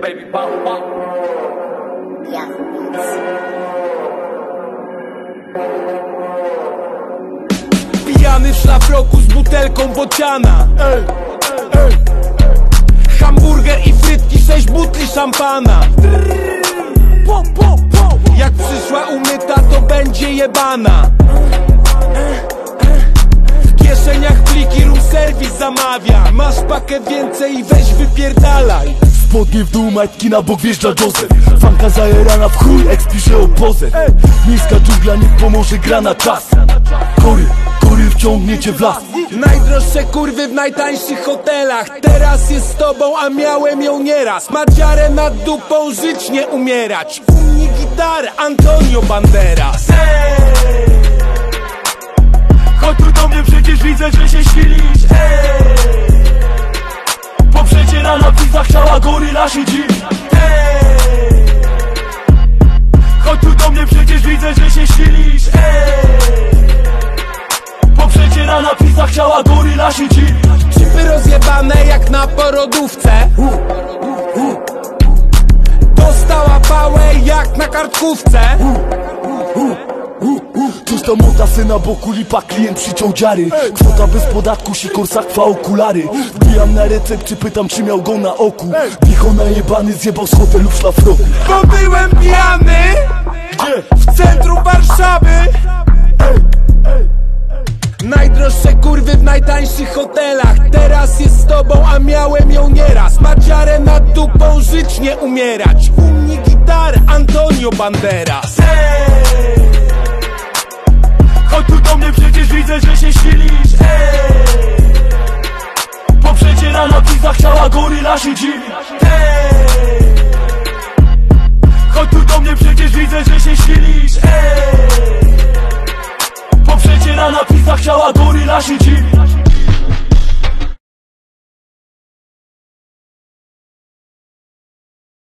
baby, pop, pop. Pijany w szlafroku z butelką bociana. Hamburger i frytki, 6 butli szampana. Jak przyszła umyta, to będzie jebana. W kieszeniach pliki, room service zamawia. Masz pakę więcej i weź wypierdalaj. Spodnie w dół, majtki na bok, wjeżdża Joseph. Fanka zajerana w chuj, eks pisze o pozę. Miejska dżungla niech pomoże, gra na czas. Kory wciągnięcie w las. Najdroższe kurwy w najtańszych hotelach. Teraz jest z tobą, a miałem ją nieraz. Madziarę nad dupą, żyć nie umierać. U mnie gitarę, Antonio Banderas. Chodź tu do mnie, przecież widzę, że się świlisz. Poprzecierana pizza, chciała goryla się dziwić. Chodź tu do mnie, przecież widzę, że się świlisz. Poprzecierana pizza, chciała goryla się dziwić. Chipy rozjebane jak na porodówce. Dostała pałę jak na kartkówce. Coś tam mota se na boku, lipa, klient przyciął dziary. Kwota bez podatku, sikor, sakwa, okulary. Wbijam na recepcie, pytam czy miał go na oku. Bichona jebany zjebał z hotelu w szlafroku. Bo byłem pijany. Gdzie? W centrum Warszawy. Najdroższe kurwy w najtańszych hotelach. Teraz jest z tobą, a miałem ją nieraz. Madziarę nad dupą, żyć nie umierać. U mnie gitarę, Antonio Banderas. Chodź tu do mnie, przecież widzę, że się świlisz. Poprzecierana pizza, chciała goryla się dziwić. Chodź tu do mnie, przecież widzę, że się świlisz. Poprzecierana pizza, chciała goryla się dziwić.